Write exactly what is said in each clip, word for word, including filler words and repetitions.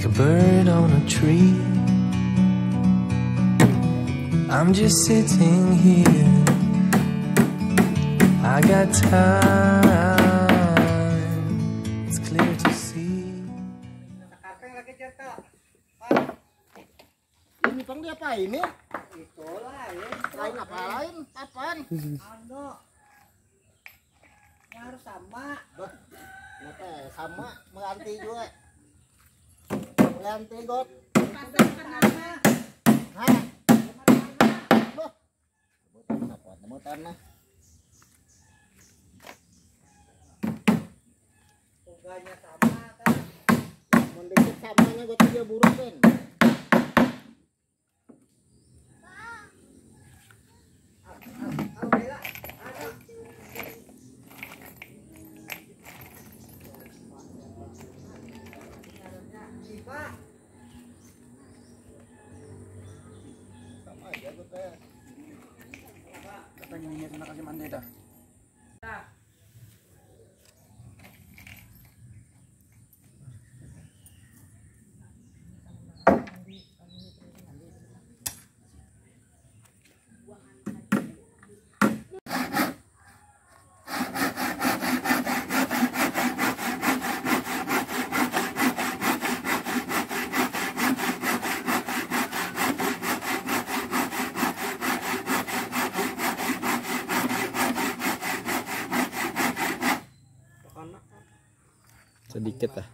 a bird on a tree. I'm just sitting here, I got time, it's clear to see. Ini pang dia apa ini? Itulah ya. Lain apa lain? Apaan? Ando. Yang harus sama. Bah, kenapa sama? Mengganti juga. Mengganti got. Pasang kenapa? Hah? Bah. Apa nama tanah? Tuganya sama kan? Mendikit samanya got dia buruk kan? Sama aja gue kayak katanya ini kena kasih mandi dah. Sedikit lah.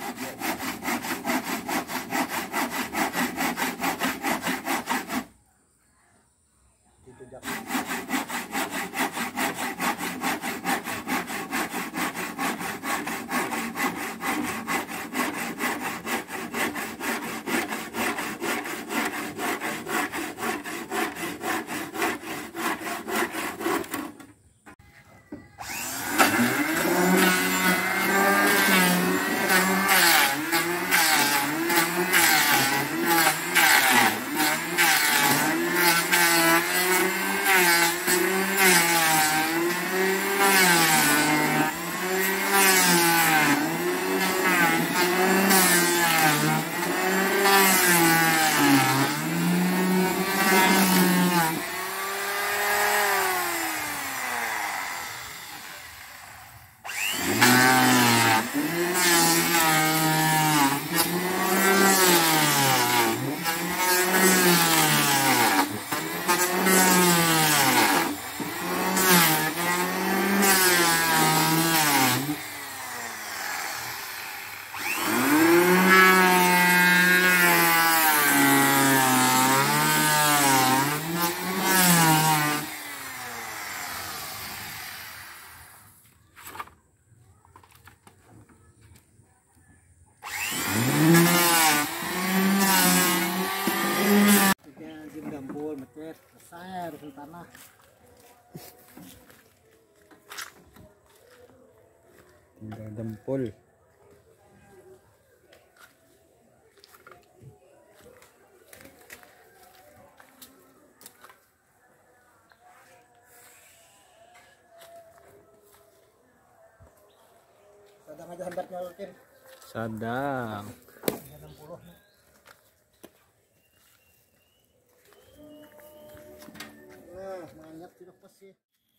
Saya harus tanah. Tinggal dempul. Sadang aja hendak nyolokin. Sadang. enam puluh. Wah, banyak tidak pasti.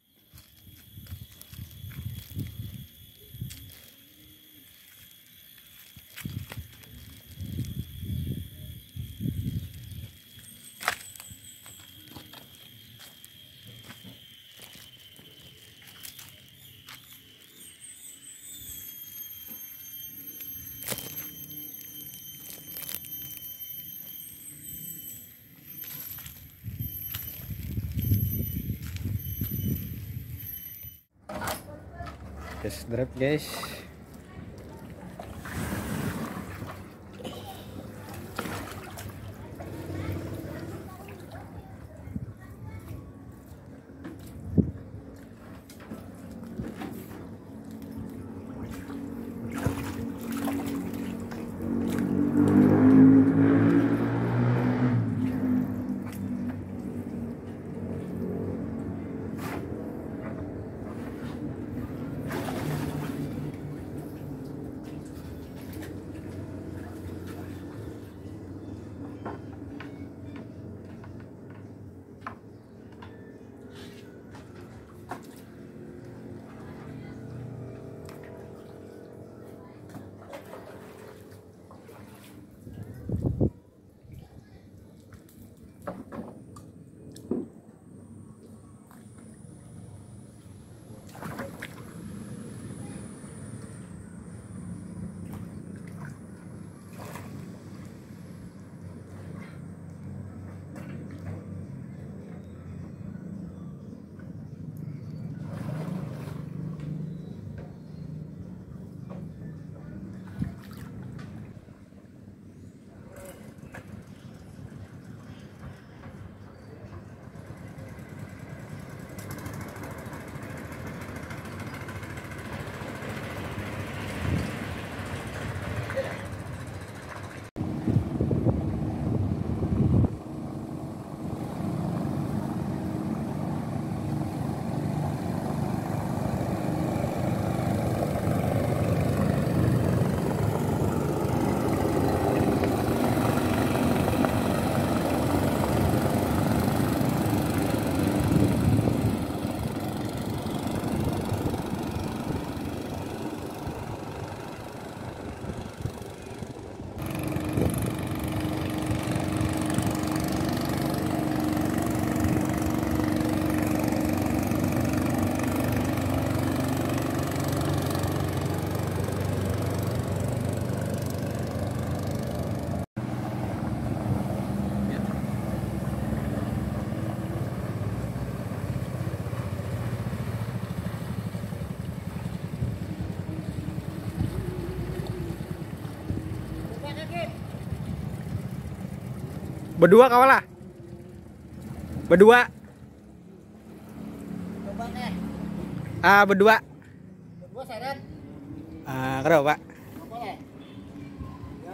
Test drive guys. Berdua kawalah. Berdua. Coba nih. Ah, berdua. Berdua seret. Ah, kenapa, Pak? Apa lah? Ya.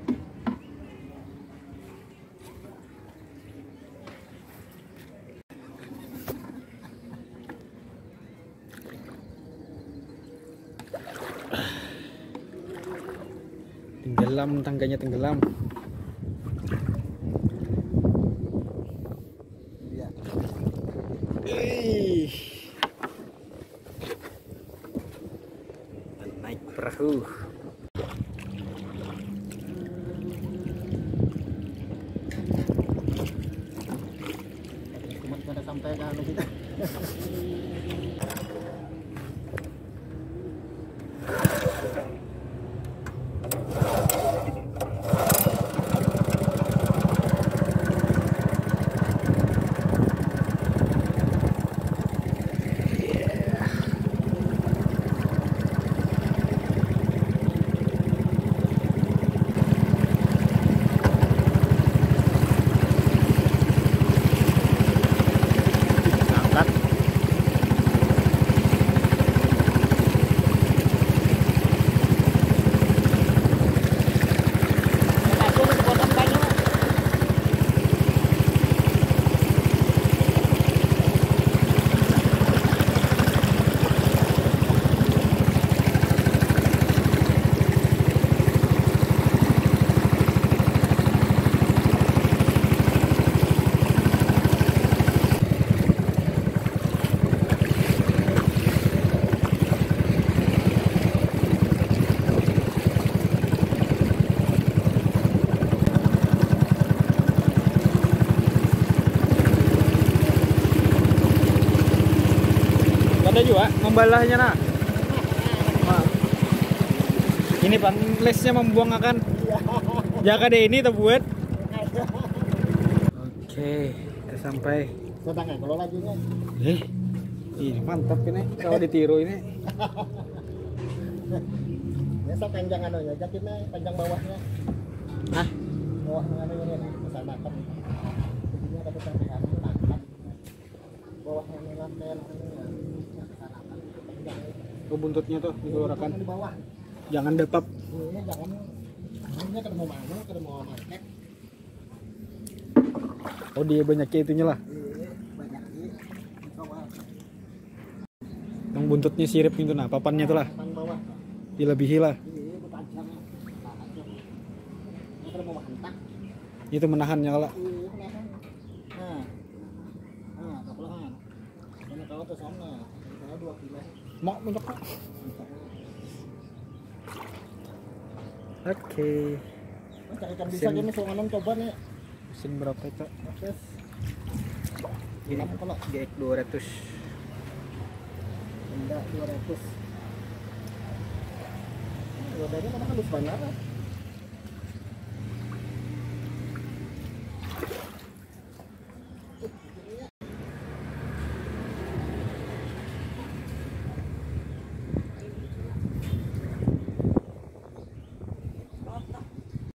Tenggelam, tangganya tenggelam. Iya. Ih. Naik perahu. Cuma pada sampai ke anu kita. Angkat. Aku mau potong banyak. Ada juga membalahnya nak. Nah. Ini pan lesnya membuang akan. Jaga deh ini terbuat. Oke, kita sampai. Sedang ya kalau lagi nih. Eh, ini mantap ini kalau ditiru ini. Biasa panjang anu ya, jaketnya panjang bawahnya. Hah? Bawahnya anu ini nih, besar banget. Ini ada besar banget, banget. Bawahnya ini lantai anu ya. Oh, buntutnya tuh dikeluarkan. Di bawah. Jangan depap. Ini jangan ini kada mau mana, kada mau market. Oh, dia banyaknya itunya lah. Ini banyak ini. Bawah. Yang buntutnya sirip itu nah, papannya tuh lah. Papan bawah. Dilebihi lah. Ini bertajam. Tajam. Ini kada mau hantak. Itu menahannya lah. Ini menahan. Nah. Nah, kapulahan. Ini kalau ke sana. Ini dua kilo. Mau mentok. Oke. Carikan bisa gini sunganan coba nih. Mesin berapa itu? Terus Gini kalau G X dua ratus. benda dua ratus. Rodanya mana halus banget.